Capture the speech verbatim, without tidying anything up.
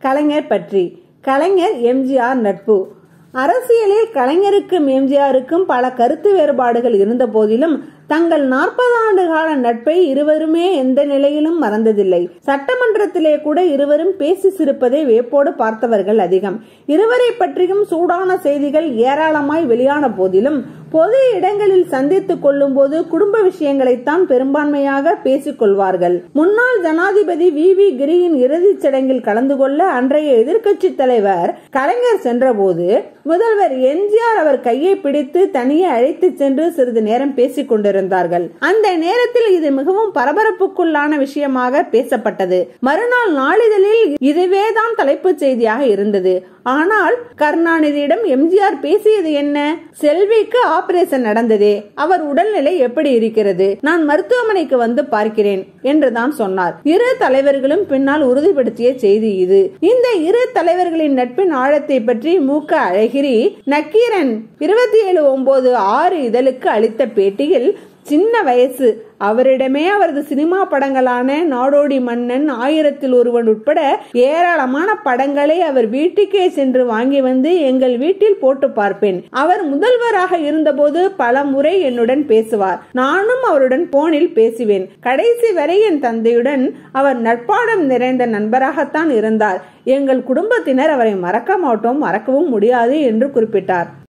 கலைஞர் பற்றி. கலைஞர் எம்ஜிஆர் நட்பு. அரசியலில் கலைஞருக்கும் எம்ஜிஆருக்கும் பல கருத்து வேறுபாடுகள் இருந்த போதிலும் தங்கள் நாற்பது ஆண்டு கால நட்பை இருவருமே எந்த நிலையிலும் மறந்ததில்லை. சட்டமன்றத்திலே கூட இருவரும் பேசி சிரிப்பதை வேப்போடு பார்த்தவர்கள் அதிகம். இருவரை பற்றியும் சூடான செய்திகள் ஏராளமாய் வெளியான போதிலும் பொது இடங்களில் சந்தித்துக் கொள்ளும் போது குடும்ப விஷயங்களைத்தான் பெரும்பான்மையாக பேசிக் கொள்வார்கள். முன்னாள் ஜனாதிபதி வி வி கிரியின் இறுதிச் சடங்கில் கலந்து கொள்ள அன்றைய எதிர்க்கட்சி தலைவர் கலைஞர் சென்ற போது முதல்வர் எம்ஜிஆர் அவர் கையை பிடித்து தனியே அழைத்து சென்று சிறிது நேரம் பேசிக் கொண்டிருந்தார்கள். அந்த நேரத்தில் இது மிகவும் பரபரப்புக்குள்ளான விஷயமாக பேசப்பட்டது. மறுநாள் நாளிதழில் இதுவேதான் தலைப்புச் செய்தியாக இருந்தது. ஆனால் கருணாநிதியிடம் எம்ஜிஆர் பேசியது என்ன? செல்விக்கு ஆபரேஷன் நடந்ததே, அவர் உடல்நிலை எப்படி இருக்கிறது, நான் மருத்துவமனைக்கு வந்து பார்க்கிறேன் என்றுதான் சொன்னார். இரு தலைவர்களும் பின்னால் உறுதிப்படுத்திய செய்தி இது. இந்த இரு தலைவர்களின் நட்பின் ஆழத்தை பற்றி மு க அழகிரி நக்கீரன் இருபத்தி ஏழு ஒன்பது ஆறு இதழுக்கு அளித்த பேட்டியில், சின்ன வயசு, அவரிடமே அவரது சினிமா படங்களான நாடோடி மன்னன், ஆயிரத்தில் ஒருவன் உட்பட ஏராளமான படங்களை அவர் வீட்டுக்கே சென்று வாங்கி வந்து எங்கள் வீட்டில் போட்டு பார்ப்பேன். அவர் முதல்வராக இருந்தபோது பல முறை என்னுடன் பேசுவார். நானும் அவருடன் போனில் பேசுவேன். கடைசி வரை என் தந்தையுடன் அவர் நட்பாடம் நிறைந்த நண்பராகத்தான் இருந்தார். எங்கள் குடும்பத்தினர் அவரை மறக்க மாட்டோம், மறக்கவும் முடியாது என்று குறிப்பிட்டார்.